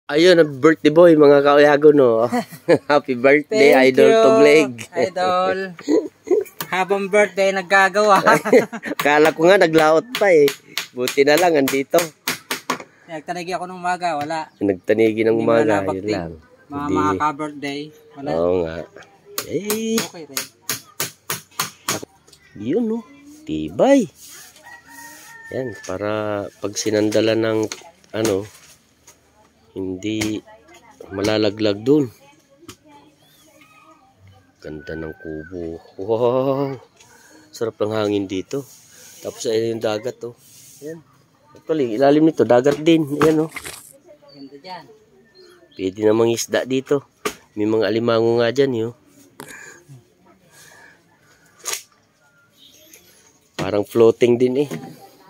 Ayun, birthday boy, mga kauyago, no? Happy birthday, Thank Idol you, Tugleg. Idol. Habang birthday, naggagawa. Kala ko nga, naglaot pa eh. Buti na lang, andito. Nagtanigi ako ng umaga, wala. Nagtanigi ng Hindi umaga, malapag yun din. lang. Mga ka-birthday, wala. Oo nga. Eh, Okay rin. yun, no? Tibay. Yan, para pag sinandala ng, ano, hindi malalaglag dun. Ganda ng kubo. Wow! Sarap ng hangin dito. Tapos ayun yung dagat, oh. Yan. Actually, ilalim nito, dagat din. Yan, oh. Ganda dyan. Pwede namang isda dito. May mga alimango nga dyan, yun. Parang floating din, eh.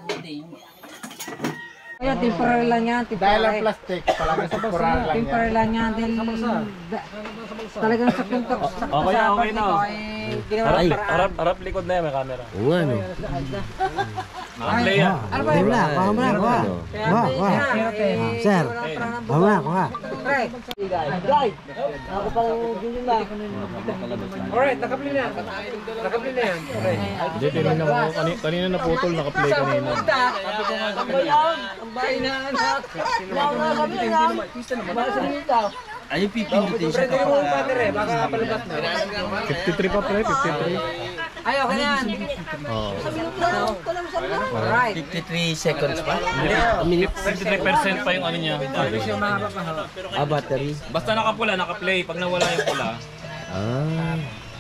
Kaya temporary lang yan, Dahil ang plastic, palagi sa temporary lang yan. temporary lang yan. Then, talagang sa pintok. Okay na. Harap likod na yan, may camera. Oo nga, no? Nakaplay yan. Ano ba yun? Sir, kuha. Alright, nakapli na. Nakapli na yan. Hindi, tinignan ko. Kanina naputol, nakaplay kanina. Ang bahay na anak. Ayun, pipindutin siya. Baka palabas na. 53 pa pre, 53. Ay, okay na yan. Oo. Alright. 53 seconds pa? 53% pa yung ano niya. Ah, battery. Basta nakapula, nakaplay. Pag nawala yung pula. Ah.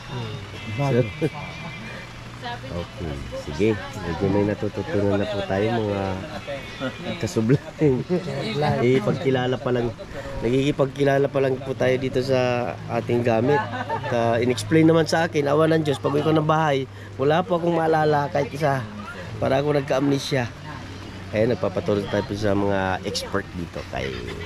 Okay, sige. Medyo may natututunan na po tayo mga kasublain. Pagkilala pa lang, nagigipagkilala pa lang po tayo dito sa ating gamit. At in-explain naman sa akin, awa ng Diyos, pag ikaw ng bahay, wala po akong maalala kahit isa. Para ako nagka-amnesia. Kaya nagpapatulong tayo po sa mga expert dito kay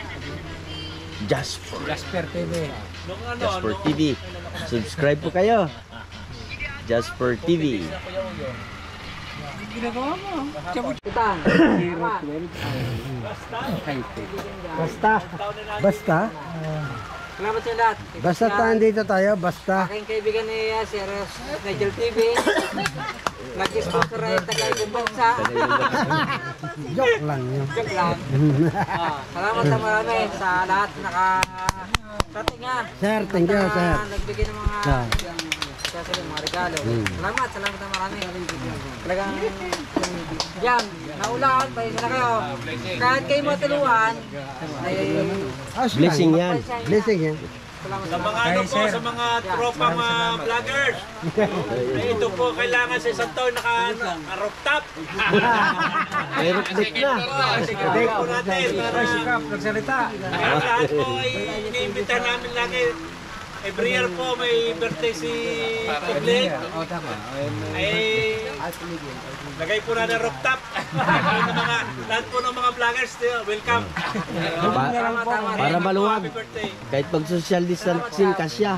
Jasper TV. Jasper TV. Subscribe po kayo. Jasper TV. Basta. Salamat sa lahat. Basta dito tayo, basta. Aking kaibigan ni Sir Nigel TV. Nag-sponsor ay tagay kong bansa. Joke lang yun. Joke lang. Salamat sa marami sa lahat nakarating nga. Sir, thank you, sir. Nagbigay ng mga mga regalo. Salamat na marami. Talagang yan, naulaan, paisa na kayo. Kahit kayo matulungan, Blessing yan. Blessing yan. Sa mga ano po, sa mga tropang vloggers. Ito po, kailangan sa isang taon naka-rooftop. May rooftop na. Sigurado po natin. Nagsalita. Lahat po ay iniimbita namin lagi. Every year po may birthday si Tugleg. Ay lagay po na ng rooftop. Lahat po ng mga vloggers, welcome. Para maluwag. Kahit pag social distancing kasya.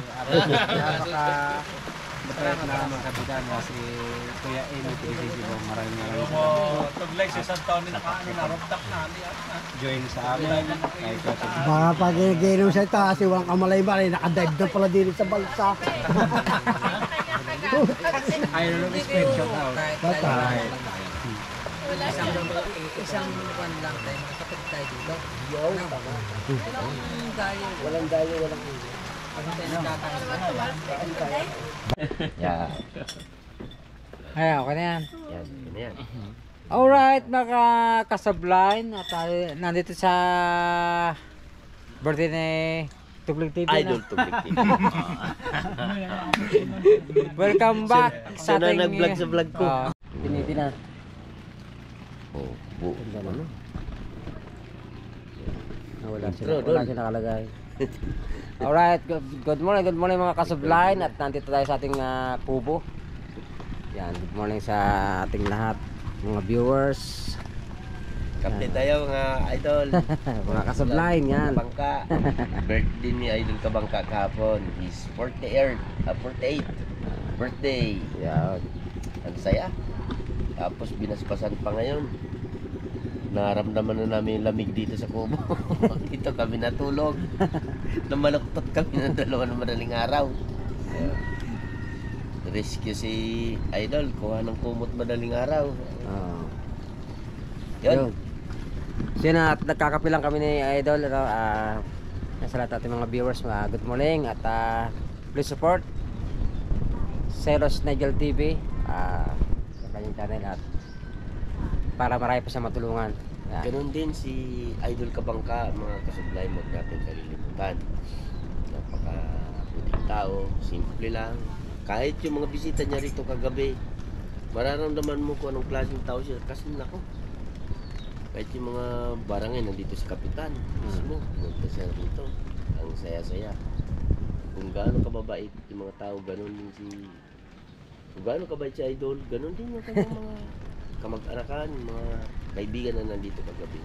Salamat na mga kapitan si Kuya Amy Pilisisi po. Maraming Tugleg sa isang taon na rooftop na. join sa amin. Baka pag ginigainom sa ito kasi walang kamalay ba nakadive na pala din sa balsa. Ayun lang spend shout out. Tatay. isang buwan lang tayo, makakapit tayo dito. Walang dayo, walang ulo. Yeah. Ay, okay na yan. Yan, yan. Alright, mga kasablain, at nandito sa birthday ni Tugleg TV Idol na. Tugleg TV. Welcome back sa Siya na ating nag-vlog sa vlog ko. Piniti na. Oh, buo ano? Wala siya nakalagay. Alright, good morning mga kasablain, at nandito tayo sa ating kubo. Yan, good morning sa ating lahat, mga viewers. Kapit tayo mga idol. Mga kasablain yan. Kabangka. Birthday ni Idol Kabangka kahapon. His 48 birthday. Yan. Ang saya. Tapos binaspasan pa ngayon. naramdaman na namin yung lamig dito sa Kubo. Dito kami natulog. Namaluktot kami ng 2 na madaling araw. Rescue si Idol, kuha ng kumot madaling araw. Oo. Yun. So yun, at nagkakapilang kami ni Idol. Sa lahat ating mga viewers, good morning. At please support Zeros Nigel TV sa kanyang channel. At para marami pa siya matulungan. Yan. Ganun din si Idol Kabangka, mga kasublay, huwag natin kalilimutan. Napaka-puting tao, simple lang. Kahit yung mga bisita niya rito kagabi, mararamdaman mo kung anong klaseng tao siya. Kasi nako, kahit yung mga barangay nandito si Kapitan mismo, pumunta siya rito. Ang saya-saya. Kung gaano kababait yung mga tao, ganun din si... Kung gaano kabait si Idol, ganun din yung kanyang mga kamag-anakan, mga kaibigan na nandito kagabi.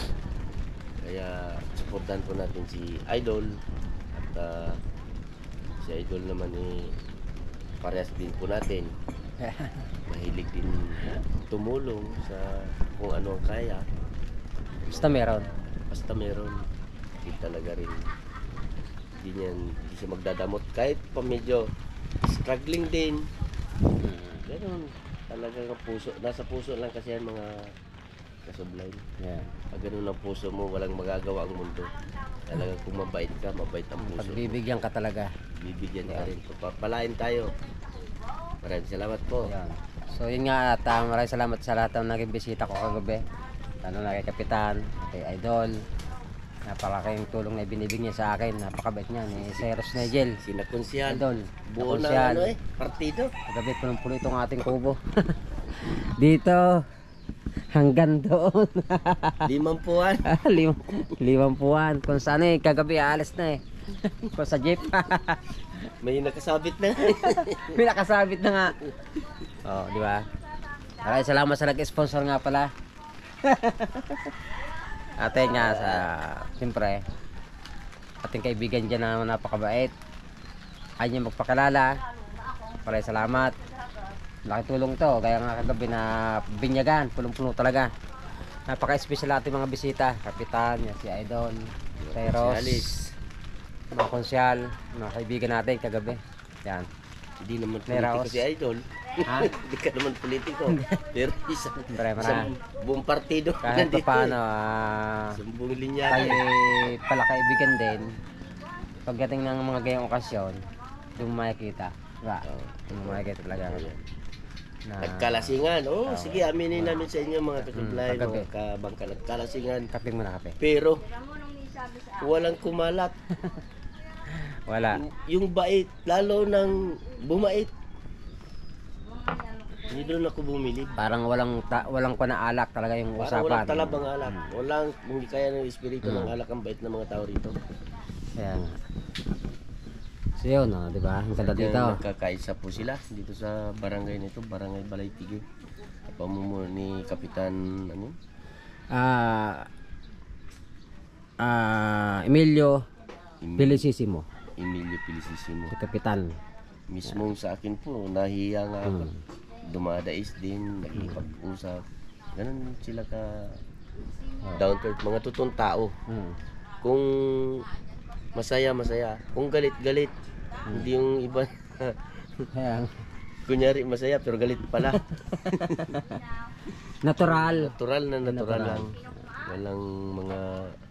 Kaya supportan po natin si Idol. At si Idol naman parehas din po natin. Mahilig din tumulong sa kung ano ang kaya. Basta meron. Basta meron. Hindi talaga rin. Hindi siya magdadamot. Kahit pa medyo struggling din. Ganun. Talagang puso. Nasa puso lang kasi yan mga kasublay. Yeah. Pag ganun ang puso mo, walang magagawa ang mundo. Talagang kung mabait ka, mabait ang puso. Pagbibigyan ka talaga. Bibigyan ka rin. Papalain tayo. Maraming salamat po. Ayan. So yun nga, at maraming salamat sa lahat ng naging bisita ko kagabi. Lalo na kay Kapitan, kay Idol. Napakaking tulong na ibinibig niya sa akin. Napakabait niya ni Zeros Nigel. Sina Konsyal. Idol. Buo na Konsyal. partido. Kagabi punong-puno itong ating kubo. Dito hanggang doon. 5 puwan. 5 kung saan kagabi aalis na kung sa jeep. May nakasabit na. May nakasabit na nga. Oh, di ba? Maraming salamat sa nag-sponsor nga pala. Ate nga sa siyempre ating kaibigan dyan na napakabait. Ayaw niya magpakilala. Maraming salamat. Laki tulong to. Kaya nga kagabi na binyagan. Pulong-puno talaga. Napaka-special ating mga bisita. Kapitan, si Idol, Zeros, mga konsyal, mga kaibigan natin kagabi. Yan. Hindi naman Meraos. politiko si Idol. Ha? Hindi ka naman politiko. Pero isang Marami. buong partido. Kahit pa paano, Isang buong linya. tayo pala kaibigan din. Pagdating ng mga gayong okasyon, doon makikita. Diba? Doon makikita talaga. Na, Nagkalasingan. Sige, aminin namin sa inyo mga kasublay, kagabi. mga kabangka. Nagkalasingan. kaping mo na kape. Pero walang kumalat. Wala. Yung bait, lalo nang bumait. Hindi doon ako bumili. Parang walang alak talaga yung Parang usapan. walang talabang alak. Walang, hindi kaya ng espiritu ng alak ang bait ng mga tao rito. Kaya nga. So yun, di ba? Ang ganda dito. Nagkakaisa po sila dito sa barangay nito, Barangay Balaytige. Pamumuno ni Kapitan Emilio Felicissimo, Emilio Felicissimo. si Kapitan. Mismong sa akin po, nahiya nga ako. Dumadais din, nakipag-usap. Ganun sila ka down to earth, mga totoong tao. Kung masaya, masaya. Kung galit, galit. Hindi yung iba. Kaya, Kunyari masaya pero galit pala. natural. Natural na natural lang. Walang mga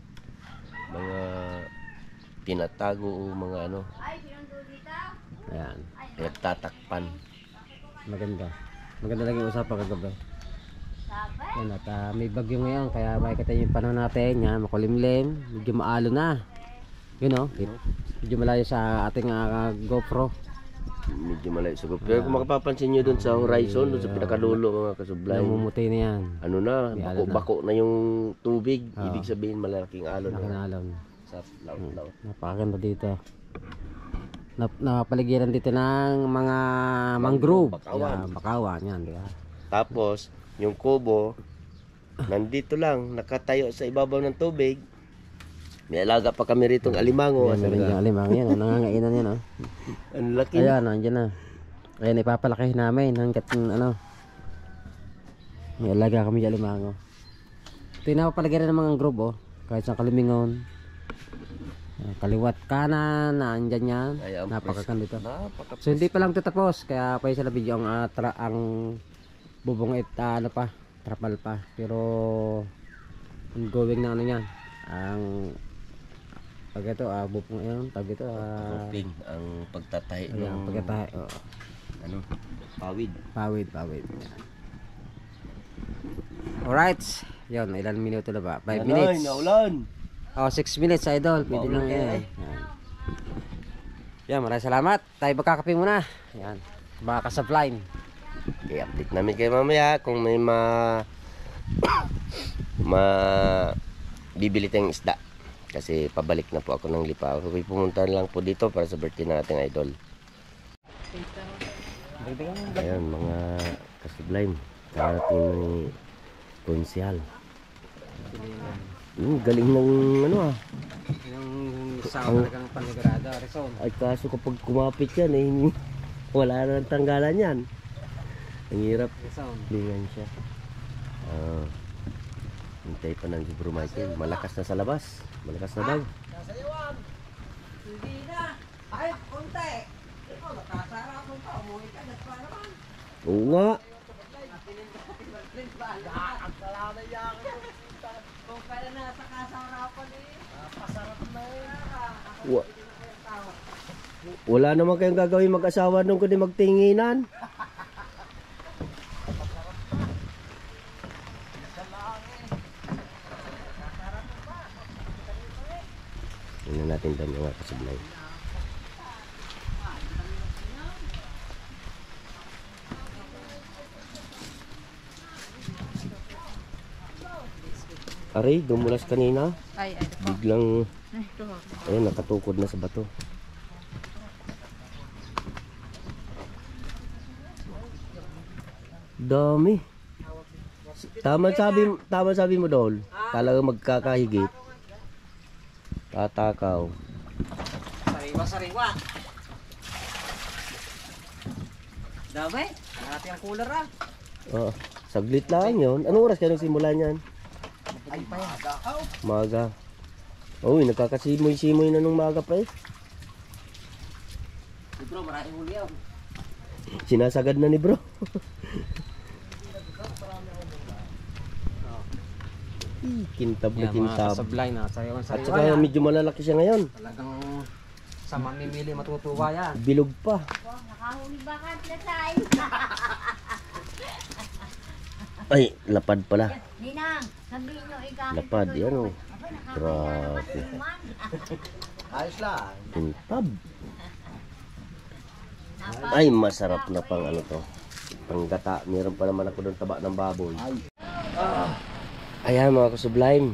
tinatago o mga ano. Ayan. Nagtatakpan. Maganda. Maganda lang yung usapan kagabi. Yan at may bagyo ngayon kaya makikita yung panahon natin. Yan, makulimlim. Medyo maalo na. Yun o. Medyo malayo sa ating GoPro. Medyo malayo sa group. Pero kung makapapansin nyo dun sa horizon, dun sa pinakadulo mga kasublay, Namumuti na yan. ano na, May alon na. bako na yung tubig. Ibig sabihin malaking alon na Nakanalon. sa laut-laut. Napakaganda dito. Napapaligiran dito ng mga mangrove. Bakawan. Yan, bakawan. Yan, di ba? Tapos, yung kubo, nandito lang, nakatayo sa ibabaw ng tubig. May alaga pa kami ritong alimango. Yan, meron yung alimang yan. Nangangainan yan. Oh. Ang laki. Ayan, nandiyan na. Ayan, ipapalakihin namin hanggat may alaga kami yung alimango. Ito pinapalagay rin ng mga grupo, kahit sa Kalimingon. Kaliwat kanan, naandyan yan. Ay, ang Napakaganda. Napaka- So hindi pa lang tatapos, kaya pa sa video ang bubong ano pa, trapal pa. Pero ongoing na ano yan. Ang pag ito, bubong yun, tag ito, Roofing, ang pagtatahi ayan, ng pagkatahi, ano, pawid. pawid. Yan. Alright, yun, ilan minuto na ba? 5 Ay, minutes. naulan. 6 minutes idol, pwede lang yan. Yan, maraming salamat. Tayo magkakape muna. Yan, mga ka-subline. I-update namin kayo mamaya kung may bibili tayong isda. Kasi pabalik na po ako ng Lipa. Okay, pumunta lang po dito para sa birthday ng ating idol. Ayan, mga ka-sublime. Karating ni Konsyal. Galing ng ano Yung sa talagang panigurado, Rizal. Ay kaso kapag kumapit yan wala na ng tanggalan yan. Ang hirap. Rizal. Lingan siya. Hintay pa ng Bro Michael. Malakas na sa labas. Malakas na daw. Hindi na. Ay, konti. Ikaw, nakasara ako pa. Umuwi ka, nagpa naman. Oo nga. Kung kaya na sa kasarapan pasarap na Wala naman kayong gagawin mag-asawa nung kundi magtinginan. Tingnan natin doon yung mga kasublay. Aray, dumulas kanina. Ay. Biglang, ayun, nakatukod na sa bato. Dami. Tama sabi mo, Dol. Talagang magkakahigit. Tatakaw. Sariwa. Dami? Natin ang cooler Oh, saglit lang yun. Anong oras kayo nagsimula niyan? Ay pa yan. Maga. Uy, nakakasimoy-simoy na nung maga pa eh. Bro, maraming huli yan. Sinasagad na ni bro. Kintab na Yan, mga kintab. ka-subline na. Sariwan. At saka medyo malalaki siya ngayon. Talagang sa mamimili matutuwa yan. Bilog pa. Nakahuli ba ka Tlasay? Ay, lapad pala. Ninang, sabihin nyo ikaw. Lapad, yan o. Grabe. Ayos lang. Kintab. Ay, masarap na pang ano to. Pang gata. Meron pa naman ako doon taba ng baboy. Ayan mga ka-sublime.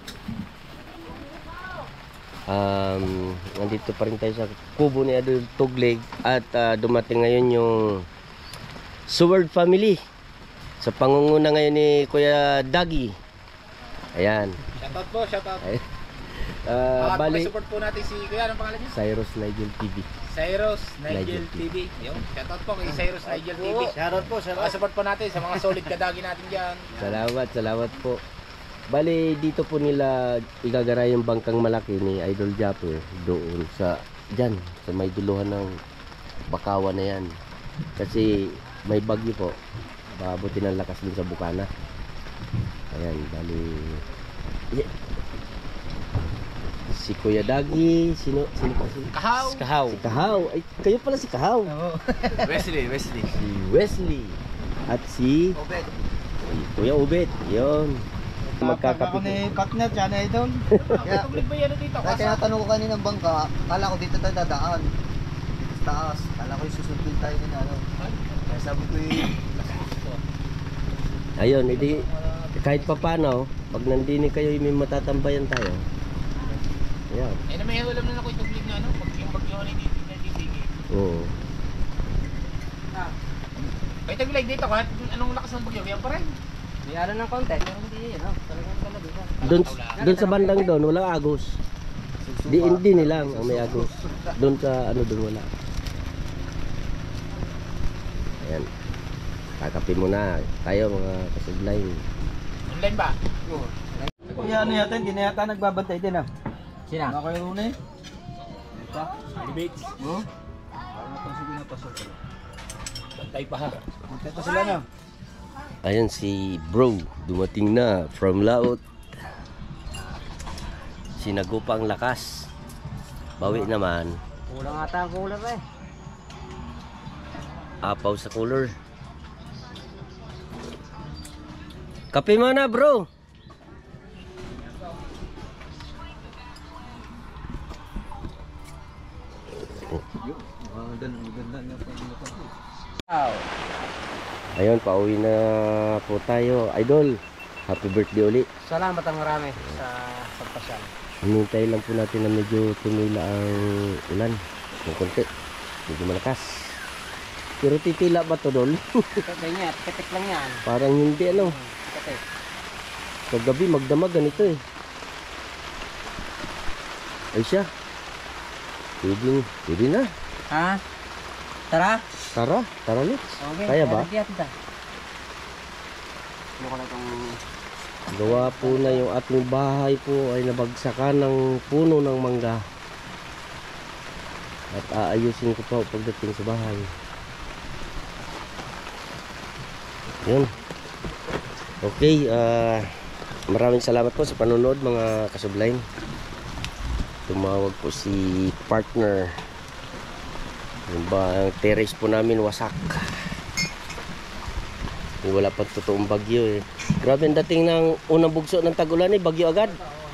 Nandito pa rin tayo sa kubo ni Idol Tugleg. At dumating ngayon yung Seward family. Sa pangunguna ngayon ni Kuya Dagi. Ayan. Shoutout po, shoutout. Bali, support po natin si Kuya, anong pangalan niya? Cyrus Nigel TV. Cyrus Nigel Nigel TV. Yung, shoutout po kay Cyrus Nigel TV. Shoutout po, Support po natin sa mga solid kadagi natin dyan. Salamat po. Bali, dito po nila igagara yung bangkang malaki ni Idol Japper doon sa dyan, sa may duluhan ng Bakawan na yan. Kasi may bagyo po. Babuti ng lakas dun sa bukana. Ayan, bali. Yeah. Si Kuya Dagi, sino pa si? Kahaw. Kahaw. Si Kahaw. Ay, kayo pala si Kahaw. Wesley. Si Wesley. At si Obed. Kuya Ubet. Yun. Ako Magkakapit. ni partner, siya na idol. Kaya, Tuglig ba yan dito? kaya tinatanong ko kanina ng bangka, kala ko dito tayo dadaan. Sa taas, kala ko yung susundin tayo din ano. Kaya sabi ko Ayun, edi kahit pa paano, pag nandini kayo, may matatambayan tayo. Ayan. Eh, may alam na ako ituglig na ano, pag yung bagyo na dito na dito. Oo. Kaya tuglig dito, kahit anong lakas ng bagyo, yan pa rin. May ano ng konti, pero hindi yan. Talagang talaga. Doon sa bandang doon, walang agos. Di nilang ang may agos. Doon sa ano doon wala. Ayan. Kakapin muna tayo mga kasublay. Online ba? Oo. Kuya, ano yata, hindi na yata nagbabantay din ah. Sina? Baka kayo Rune? Debates. Oo? Parang napasok na pasok. Bantay pa ha. Bantay pa sila na. Ayan si bro, dumating na from Laot. Sinagupa ang lakas. Bawi naman. Kulang ata ang cooler eh. Apaw sa cooler. Kape mo na bro. Wow. Ayun, pauwi na po tayo. Idol, happy birthday uli. Salamat ang marami sa pagpasyal. Hinintay lang po natin na medyo tumila ang ulan. Ng konti. Medyo malakas. Pero titila ba to, Dol? Ganyan, ketek lang yan. Parang hindi ano. Ketek. Kagabi magdamag ganito eh. Ay siya. Pwede na. Ha? Tara. Tara let's. Okay. Kaya ba? Ano ko na itong... Gawa po na yung ating bahay po ay nabagsakan ng puno ng mangga. At aayusin ko pa pagdating sa bahay. Yun. Okay, maraming salamat po sa panonood mga kasublain. Tumawag po si partner. Yung ba, ang terrace po namin wasak. Wala pa totoong bagyo eh. Grabe ang dating ng unang bugso ng tag-ulan eh, bagyo agad.